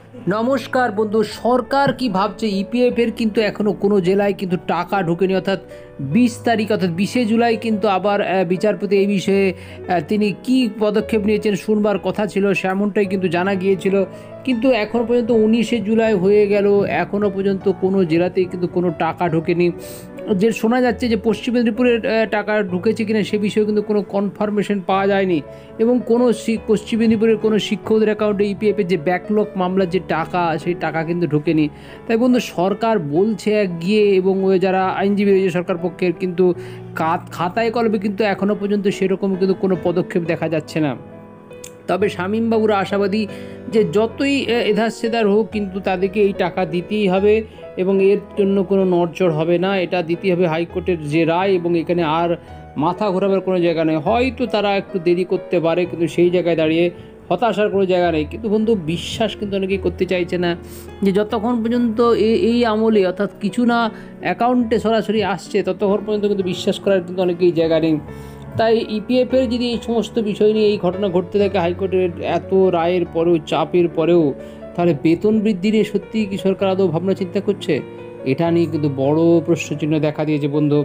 নমস্কার বন্ধু। সরকার কি ভাবছে? ইপিএফের কিন্তু এখনও কোনো জেলায় কিন্তু টাকা ঢোকেনি, অর্থাৎ 20 তারিখ অর্থাৎ 20শে জুলাই কিন্তু আবার বিচারপতি এই বিষয়ে তিনি কি পদক্ষেপ নিয়েছেন শুনবার কথা ছিল, সেমনটাই কিন্তু জানা গিয়েছিল। কিন্তু এখনও পর্যন্ত 19শে জুলাই হয়ে গেল, এখনও পর্যন্ত কোনো জেলাতেই কিন্তু কোনো টাকা ঢোকেনি। যে শোনা যাচ্ছে যে পশ্চিম মেদিনীপুরের টাকা ঢুকেছে কিনা সে বিষয়ে কিন্তু কোনো কনফার্মেশন পাওয়া যায়নি, এবং কোনো পশ্চিম মেদিনীপুরের কোনো শিক্ষকদের অ্যাকাউন্টে ইপিএফের যে ব্যাকলগ মামলার যে টাকা, সেই টাকা কিন্তু ঢোকেনি। তাই বন্ধু, সরকার বলছে এক গিয়ে, এবং ওই যারা আইনজীবী রয়েছে সরকার পক্ষের, কিন্তু খাতায় কলমে কিন্তু এখনও পর্যন্ত সেরকম কিন্তু কোনো পদক্ষেপ দেখা যাচ্ছে না। তবে শামীমবাবুরা আশাবাদী যে যতই এধার সেধার হোক কিন্তু তাদেরকে এই টাকা দিতেই হবে, এবং এর জন্য কোনো নড়চড় হবে না। এটা দিতেই হবে, হাইকোর্টের যে রায়, এবং এখানে আর মাথা ঘোরাবার কোনো জায়গা নেই। হয়তো তারা একটু দেরি করতে পারে, কিন্তু সেই জায়গায় দাঁড়িয়ে হতাশার কোনো জায়গা নেই। কিন্তু বন্ধু, বিশ্বাস কিন্তু অনেকেই করতে চাইছে না যে যতক্ষণ পর্যন্ত এই আমলে অর্থাৎ কিছু না অ্যাকাউন্টে সরাসরি আসছে, ততক্ষণ পর্যন্ত কিন্তু বিশ্বাস করার কিন্তু অনেকেই জায়গা নেই। তাই ইপিএফের যদি এই সমস্ত বিষয় নিয়ে এই ঘটনা ঘটতে থাকে হাইকোর্টের এত রায়ের পরেও, চাপের পরেও, তাহলে বেতন বৃদ্ধি নিয়ে সত্যিই কি সরকার আদৌ ভাবনা চিন্তা করছে? এটা নিয়ে কিন্তু বড় প্রশ্নচিহ্ন দেখা দিয়েছে বন্ধু।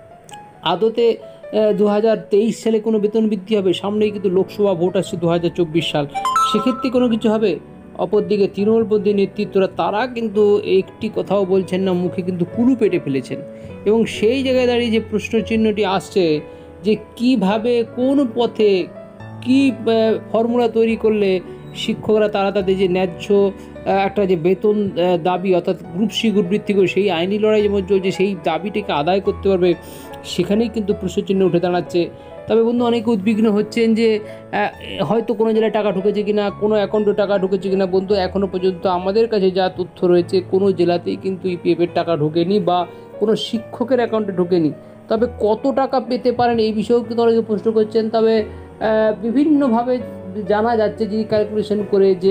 আদতে 2023 সালে কোনো বেতন বৃদ্ধি হবে? সামনেই কিন্তু লোকসভা ভোট আসছে 2024 সাল, সেক্ষেত্রে কোনো কিছু হবে? অপরদিকে তৃণমূলপন্থী নেতৃত্বরা তারা কিন্তু একটি কথাও বলছেন না, মুখে কিন্তু কুলু পেটে ফেলেছেন। এবং সেই জায়গায় দাঁড়িয়ে যে প্রশ্নচিহ্নটি আসছে যে কিভাবে, কোন পথে, কি ফর্মুলা তৈরি করলে শিক্ষকরা তারা তাদের যে ন্যায্য একটা যে বেতন দাবি, অর্থাৎ গ্রুপ সি গ্রুপ ভিত্তিক সেই আইনি লড়াই যেমন চলছে, সেই দাবিটিকে আদায় করতে পারবে, সেখানেই কিন্তু প্রশ্নচিহ্ন উঠে দাঁড়াচ্ছে। তবে বন্ধু, অনেকে উদ্বিগ্ন হচ্ছেন যে হয়তো কোনো জেলায় টাকা ঢুকেছে কিনা, কোনো অ্যাকাউন্টে টাকা ঢুকেছে কিনা। বন্ধু, এখনও পর্যন্ত আমাদের কাছে যা তথ্য রয়েছে, কোনো জেলাতেই কিন্তু ইপিএফের টাকা ঢোকেনি বা কোনো শিক্ষকের অ্যাকাউন্টে ঢোকেনি। তবে কত টাকা পেতে পারেন এই বিষয়েও কিন্তু অনেকে প্রশ্ন করছেন। তবে বিভিন্নভাবে জানা যাচ্ছে যে ক্যালকুলেশন করে যে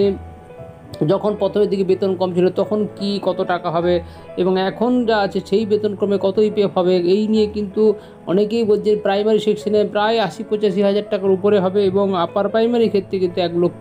যখন প্রথমের দিকে বেতন কম ছিল তখন কি কত টাকা হবে, এবং এখন যা আছে সেই বেতন ক্রমে কত ইপিএফ হবে, এই নিয়ে কিন্তু অনেকেই বলছে প্রাইমারি সেকশনে প্রায় 80-85 হাজার টাকার উপরে হবে, এবং আপার প্রাইমারি ক্ষেত্রে কিন্তু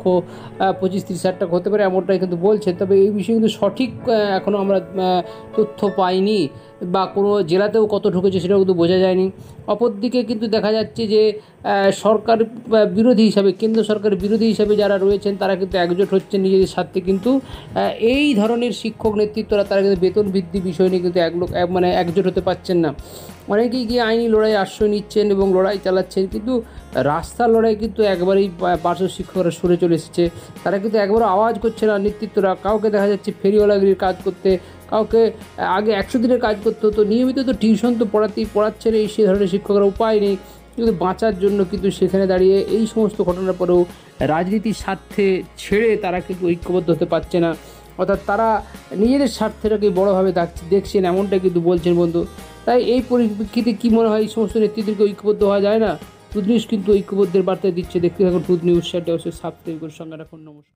1,25,30 হাজার টাকা হতে পারে, এমনটাই কিন্তু বলছে। তবে এই বিষয়ে কিন্তু সঠিক এখনও আমরা তথ্য পাইনি, বা কোনো জেলাতেও কত ঢুকেছে সেটাও কিন্তু বোঝা যায়নি। অপরদিকে কিন্তু দেখা যাচ্ছে যে সরকার বিরোধী হিসাবে, কেন্দ্র সরকারের বিরোধী হিসাবে যারা রয়েছেন তারা কিন্তু একজোট হচ্ছেন নিজেদের স্বার্থে, কিন্তু এই ধরনের শিক্ষক নেতৃত্বরা তারা কিন্তু বেতন বৃদ্ধি বিষয় নিয়ে কিন্তু একজোট হতে পারছেন না। অনেকেই গিয়ে আইনি লড়াই আশ্রয় নিচ্ছেন এবং লড়াই চালাচ্ছেন, কিন্তু রাস্তার লড়াই কিন্তু একবারেই পার্শ্ব শিক্ষকরা সরে চলে এসেছে। তারা কিন্তু একবারও আওয়াজ করছে না নেতৃত্বরা। কাউকে দেখা যাচ্ছে ফেরিওয়ালাগিরির কাজ করতে, কাউকে আগে 100 দিনের কাজ করতে হতো, নিয়মিত তো টিউশন তো পড়াচ্ছেন এই সে ধরনের শিক্ষকরা, উপায় নেই কিন্তু বাঁচার জন্য। কিন্তু সেখানে দাঁড়িয়ে এই সমস্ত ঘটনার পরেও রাজনীতির স্বার্থে ছেড়ে তারা কিন্তু ঐক্যবদ্ধ হতে পারছে না, অর্থাৎ তারা নিজেদের স্বার্থটাকে বড়োভাবে দেখছেন, এমনটা কিন্তু বলছেন বন্ধু। তাই এই পরিপ্রেক্ষিতে কী মনে হয়, এই সমস্ত নেতৃত্বকে ঐক্যবদ্ধ হওয়া যায় না? টুড নিউজ কিন্তু ঐক্যবদ্ধের বার্তা দিচ্ছে। দেখতে থাকুন টুড নিউজ, সেটা অবশ্যই সাবস্ক্রাইব করে সঙ্গে রাখুন। নমস্কার।